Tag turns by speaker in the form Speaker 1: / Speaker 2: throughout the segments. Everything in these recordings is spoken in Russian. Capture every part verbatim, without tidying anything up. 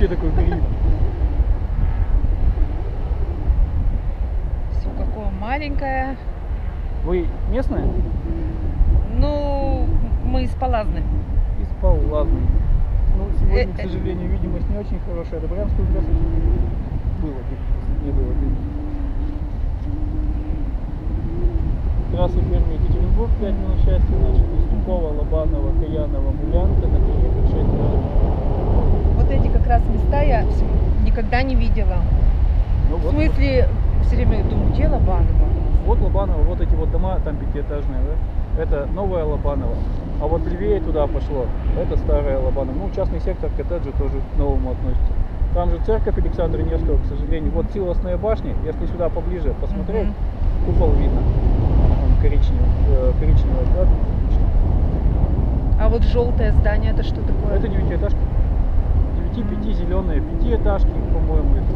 Speaker 1: такой гриб.
Speaker 2: Все какое маленькое.
Speaker 1: Вы местная?
Speaker 2: Ну, мы из Палазны.
Speaker 1: Из Паллазны. Ну, сегодня,
Speaker 2: Э,
Speaker 1: к
Speaker 2: э.
Speaker 1: сожалению, видимость не очень хорошая. Это Брянскую здравствуйте. Было, не было. Трасса Перми, Екатеринбург, пять минут счастья, значит, Устюкова, Лобанова, Каянова, Мулянка, на Киеве шесть минут.
Speaker 2: Вот эти как раз места я вс- никогда не видела.
Speaker 1: Ну,
Speaker 2: В
Speaker 1: вот,
Speaker 2: смысле, все время думаю, где Лобанова?
Speaker 1: Вот Лобанова, вот эти вот дома, там пятиэтажные, да? Это новая Лобанова. А вот левее туда пошло, это старая Лобанова. Ну, частный сектор, коттеджи тоже к новому относится. Там же церковь Александра Невского, к сожалению. Вот Силосная башня, если сюда поближе посмотреть,
Speaker 2: Мгм.
Speaker 1: купол видно. Он коричневый, э, коричневый, да?
Speaker 2: А вот желтое здание, это что такое?
Speaker 1: Это девятиэтажки. девяти пяти зеленые, пятиэтажки, по-моему, это.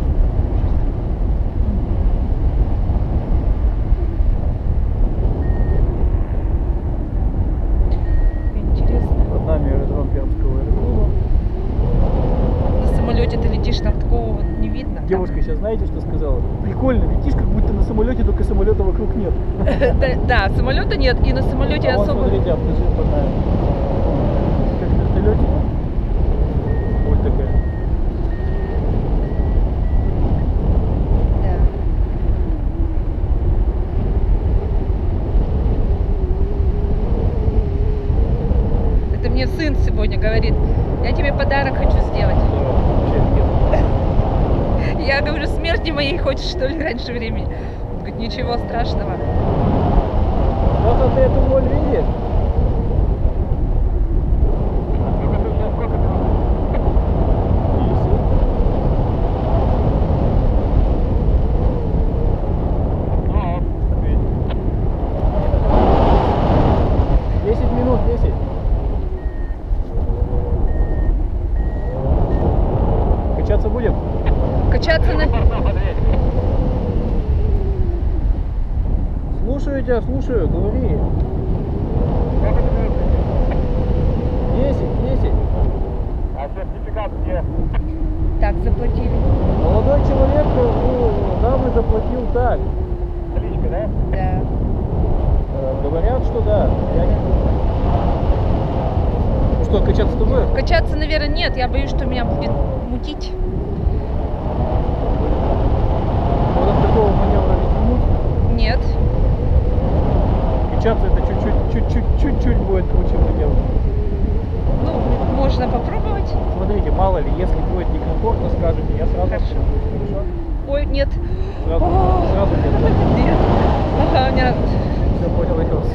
Speaker 2: Интересно.
Speaker 1: Под нами аэродром Пермского аэродрова.
Speaker 2: На самолете ты летишь, там такого вот не видно. Там-
Speaker 1: Девушка сейчас знаете, что сказала? Прикольно, летишь, как будто на самолете, только самолета вокруг нет.
Speaker 2: Да, да, самолета нет, и на самолете
Speaker 1: А вон,
Speaker 2: особо.
Speaker 1: смотрите, обнажи под нами. Как в вертолете. Вот такая.
Speaker 2: Да. Это мне сын сегодня говорит, я тебе подарок хочу сделать.
Speaker 1: Да, вообще нет.
Speaker 2: Я говорю, смерти моей хочешь, что ли, раньше времени? Он говорит, ничего страшного.
Speaker 1: Вот а ты эту моль видишь? десять минут, десять. Качаться будем?
Speaker 2: Качаться на...
Speaker 1: Слушаю тебя, слушаю, говори. Десять, десять.
Speaker 3: А сертификат где?
Speaker 2: Так, заплатили.
Speaker 1: Молодой человек у дамы заплатил так.
Speaker 3: Наличка, да?
Speaker 2: Да.
Speaker 1: Э, Говорят, что да. Я не... Ну что, качаться с тобой?
Speaker 2: Качаться, наверное, нет. Я боюсь, что меня будет мутить.
Speaker 1: Вот от такого маневра ведь не муть.
Speaker 2: Нет.
Speaker 1: Качаться это чуть-чуть, чуть-чуть, чуть-чуть будет круче маневр.
Speaker 2: Ну, можно попробовать.
Speaker 1: Смотрите, мало ли, если будет некомфортно, скажите, я сразу
Speaker 2: Хорошо.
Speaker 1: остановлюсь, хорошо?
Speaker 2: Ой, нет.
Speaker 1: Сразу,
Speaker 2: О.
Speaker 1: сразу нет, да?
Speaker 2: Нет. Ага, у меня...
Speaker 1: Все понял, Айкос.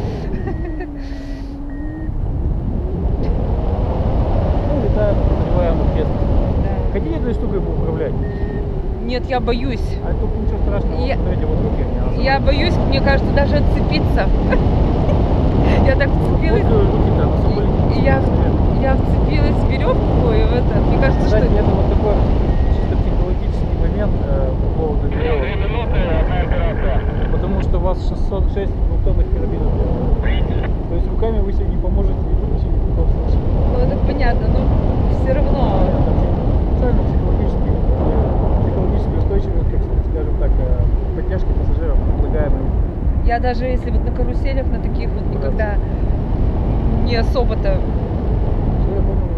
Speaker 1: Ну, летаем, подозреваем местность.
Speaker 2: Да.
Speaker 1: Хотите этой штукой поуправлять?
Speaker 2: Нет, я боюсь.
Speaker 1: А тут ничего страшного,
Speaker 2: Я-
Speaker 1: вот смотрите, вот руки у меня.
Speaker 2: Я боюсь, мне кажется, даже отцепиться. Я так вцепилась.
Speaker 1: Вот руки-то на самолете.
Speaker 2: И я, я вцепилась в веревку и в это. Мне кажется,
Speaker 1: Кстати,
Speaker 2: что...
Speaker 1: это вот такой чисто психологический момент э, по поводу
Speaker 3: Три
Speaker 1: веревок.
Speaker 3: минуты, одна операция.
Speaker 1: Потому что у вас шестьсот шесть двухтонных карабинов. То есть руками вы себе не поможете вообще ни в каком случае.
Speaker 2: Ну, это понятно, но все равно.
Speaker 1: Специально психологически, э, психологическую устойчивость, как сказать, скажем так, э, поддержки пассажиров предлагаем им.
Speaker 2: Я даже если вот на каруселях, на таких вот никогда не особо-то...
Speaker 1: Все, я понял.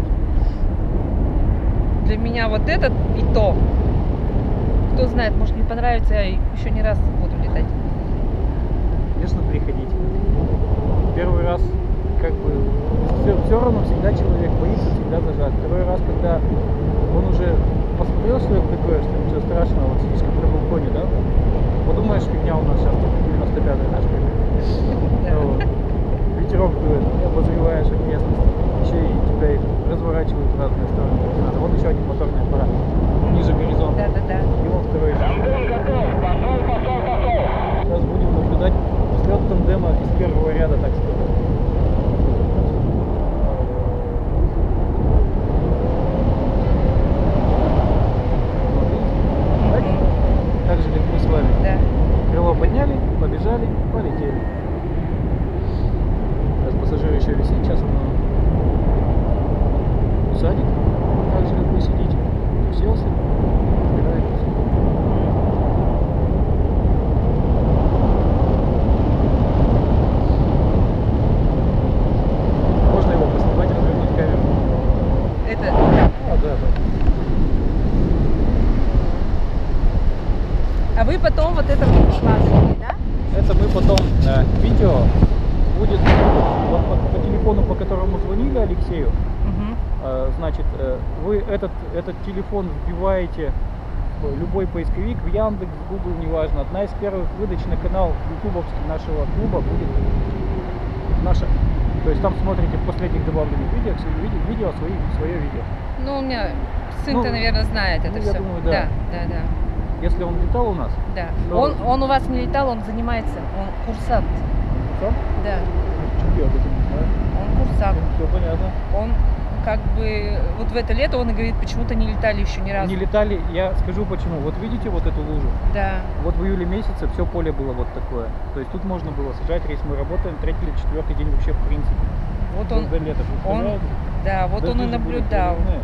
Speaker 2: Для меня вот этот и то. Кто знает, может мне понравится, я еще не раз буду летать.
Speaker 1: Конечно, приходите. Первый раз, как бы, все, все равно всегда человек боится, всегда зажат. Второй раз, когда он уже посмотрел, что это такое, что ничего страшного, вот сидишь как на балконе, да? Подумаешь, фигня у нас сейчас, девяносто пятая наш
Speaker 2: Да.
Speaker 1: Ветерок дует, и обозреваешь местность, еще и тебя их разворачивают в разные стороны. где надо. Вот еще один моторный аппарат, ниже горизонта.
Speaker 2: Да, да, да.
Speaker 1: И вон второй.
Speaker 3: Тандем готов. Пошел, пошел, пошел.
Speaker 1: Сейчас будем наблюдать взлет тандема из первого ряда, так сказать. Так? Так же, как мы с вами.
Speaker 2: Да.
Speaker 1: Крыло подняли, побежали, полетели. Сейчас пассажир еще висит, сейчас он усадит, так же, как вы сидите. И все. уселся, играет музыку. Можно его поснимать, развернуть камеру.
Speaker 2: Это
Speaker 1: А, да, да.
Speaker 2: А вы потом вот это выкладываете, да?
Speaker 1: Это мы потом э, видео будет вот по, по телефону, по которому звонили Алексею.
Speaker 2: Мгм.
Speaker 1: Э, значит, э, вы этот, этот телефон вбиваете в любой поисковик, в Яндекс, Google, неважно. Одна из первых выдач на канал ютубовский нашего клуба будет наша. То есть там смотрите в последних добавленных видео, видео, видео свои, свое видео.
Speaker 2: Ну, у меня сын-то,
Speaker 1: Ну,
Speaker 2: наверное, знает это
Speaker 1: ну, я
Speaker 2: все.
Speaker 1: думаю, да.
Speaker 2: Да, да, да.
Speaker 1: Если он летал у нас,
Speaker 2: да.
Speaker 1: Что?
Speaker 2: Он, он у вас не летал, он занимается, он курсант.
Speaker 1: сам
Speaker 2: Да,
Speaker 1: чемпион, это не знаю.
Speaker 2: он курсант.
Speaker 1: Все понятно.
Speaker 2: Он как бы вот в это лето он и говорит, почему-то не летали еще ни разу.
Speaker 1: Не летали, я скажу почему. Вот видите вот эту лужу?
Speaker 2: Да.
Speaker 1: Вот в июле месяце все поле было вот такое. То есть тут можно было сажать рейс. Мы работаем третий или четвертый день вообще в принципе.
Speaker 2: Вот он,
Speaker 1: До лета,
Speaker 2: он,
Speaker 1: представляете?
Speaker 2: да, вот он
Speaker 1: Дожди
Speaker 2: и
Speaker 1: же были
Speaker 2: наблюдал.
Speaker 1: проливные.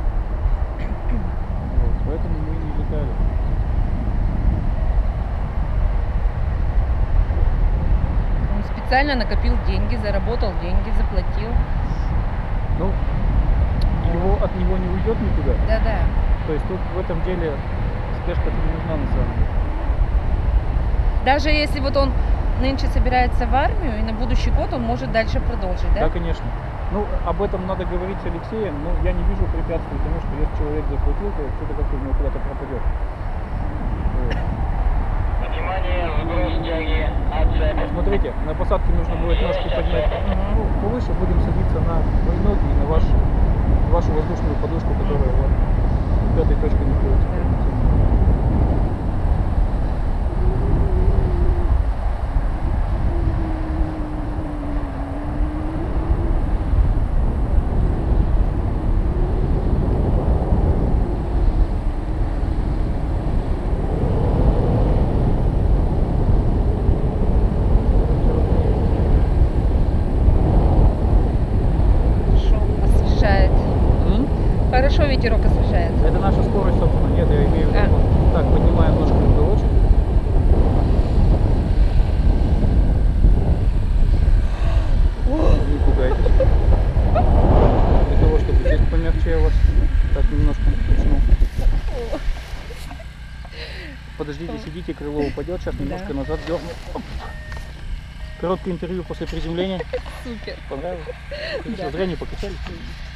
Speaker 1: Вот, поэтому мы и не летали.
Speaker 2: Он специально накопил деньги, заработал деньги, заплатил.
Speaker 1: Ну, его от него не уйдет никуда.
Speaker 2: Да, да.
Speaker 1: То есть тут в этом деле спешка не нужна на самом деле.
Speaker 2: Даже если вот он нынче собирается в армию, и на будущий год он может дальше продолжить, да?
Speaker 1: Да, конечно. Ну, об этом надо говорить с Алексеем, но я не вижу препятствий тому, что если человек заплатил, то что-то как-то у него куда-то пропадет. Вот.
Speaker 3: Внимание, сброс тяги от цели.
Speaker 1: Смотрите, на посадке нужно будет ножки поднять
Speaker 2: Мгм.
Speaker 1: ну, повыше, будем садиться на мои ноги и на ваш, вашу воздушную подушку, которая вот пятой точкой находится.
Speaker 2: Хорошо, освежает.
Speaker 1: М?
Speaker 2: Хорошо ветерок освежает.
Speaker 1: Это наша скорость, собственно. Нет, я имею в виду.
Speaker 2: А.
Speaker 1: Вот так, поднимаем ножку в уголочек. Не пугайтесь. Для того, чтобы сесть помягче, я вас так немножко начну. Подождите, сидите, крыло упадет, сейчас немножко
Speaker 2: Да.
Speaker 1: назад дерну. Оп. Короткое интервью после приземления.
Speaker 2: Супер.
Speaker 1: Понравилось?
Speaker 2: Да.
Speaker 1: Зря не покачались.